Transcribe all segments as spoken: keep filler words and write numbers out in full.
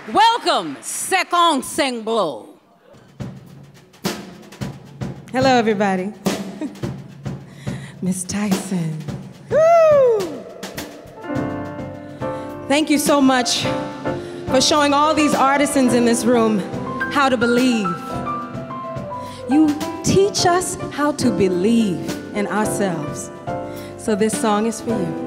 Welcome, Sekong Sengblo. Hello, everybody. Miss Tyson. Woo! Thank you so much for showing all these artisans in this room how to believe. You teach us how to believe in ourselves. So this song is for you.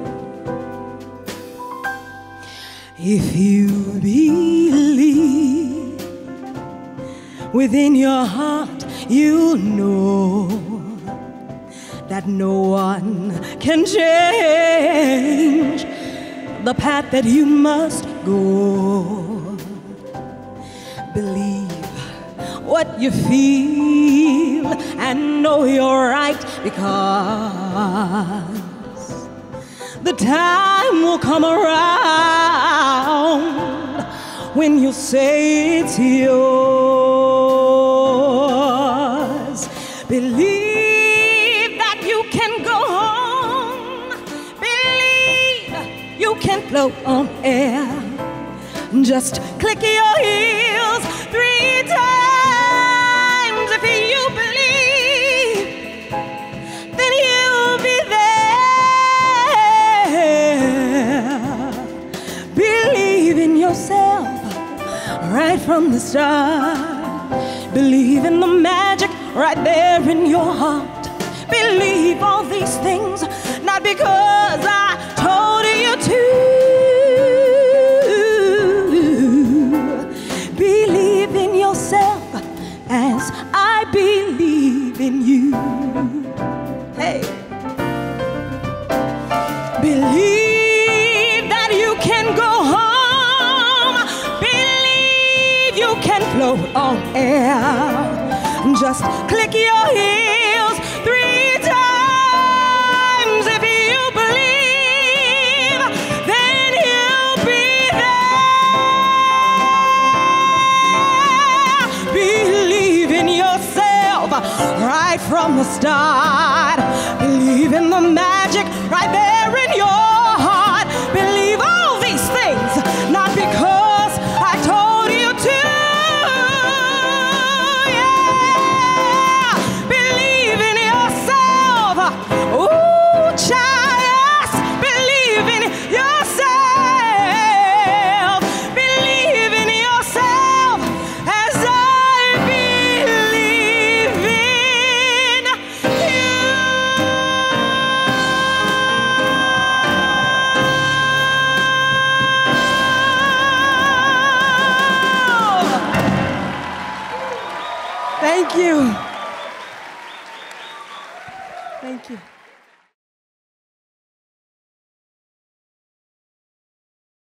If you believe within your heart, you'll know that no one can change the path that you must go. Believe what you feel and know you're right, because the time will come around when you say it's yours. Believe that you can go home. Believe you can float on air. Just click your heels three times. If you believe, then you'll be there. Believe in yourself right from the start. Believe in the magic right there in your heart. Believe all these things, not because I told you to. Believe in yourself as I believe in you. Hey. Believe that you can go home. Believe you can float on air. Just click your heels three times. If you believe, then you'll be there. Believe in yourself right from the start. Believe in the magic right there in your heart. Believe all these things, not because I told you to. Yeah. Believe in yourself. Ooh, child, believe in yourself. Believe in yourself as I believe in you. Thank you. Thank you.